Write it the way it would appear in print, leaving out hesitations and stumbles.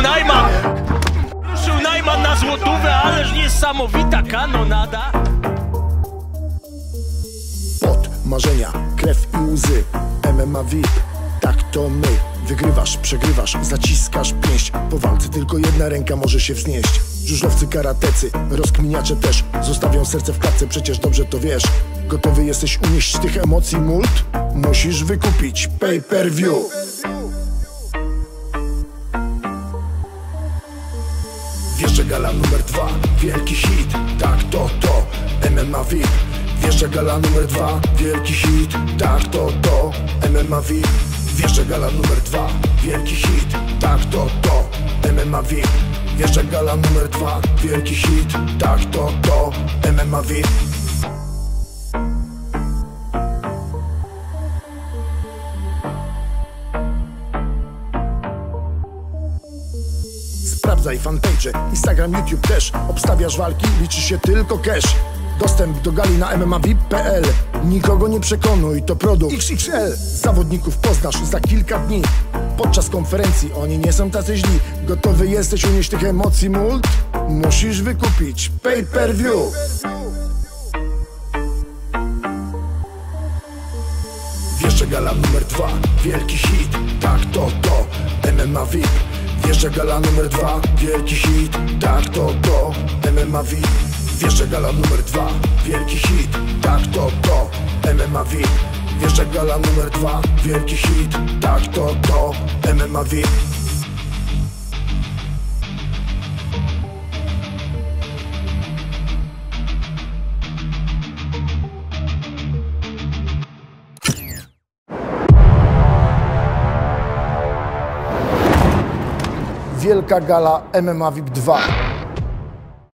Ruszył Najman na złotówę, ależ niesamowita kanonada. Pot, marzenia, krew i łzy, MMA VIP, tak to my. Wygrywasz, przegrywasz, zaciskasz pięść. Po walce tylko jedna ręka może się wznieść. Żużlowcy, karatecy, rozkminiacze też zostawią serce w klatce, przecież dobrze to wiesz. Gotowy jesteś unieść tych emocji mult? Musisz wykupić pay-per-view. Wjeżdża gala numer 2, wielki hit, tak to MMA VIP. Wjeżdża gala numer 2, wielki hit, tak to MMA VIP. Wjeżdża gala numer 2, wielki hit, tak to MMA VIP. Wjeżdża gala numer 2, wielki hit, tak to MMA VIP. Sprawdzaj fanpage, Instagram, YouTube też. Obstawiasz walki, liczy się tylko cash. Dostęp do gali na mmavip.pl. Nikogo nie przekonuj, to produkt XXL. Zawodników poznasz za kilka dni podczas konferencji, oni nie są tacy źli. Gotowy jesteś unieść tych emocji mult? Musisz wykupić pay-per-view. Wjeżdża gala numer 2, wielki hit, tak to MMA VIP. Wjeżdża gala numer 2, wielki hit, tak to MMA VIP. Wjeżdża gala numer 2, wielki hit, tak to MMA VIP. Wjeżdża gala numer 2, wielki hit, tak to MMA VIP. Wielka gala MMA VIP 2.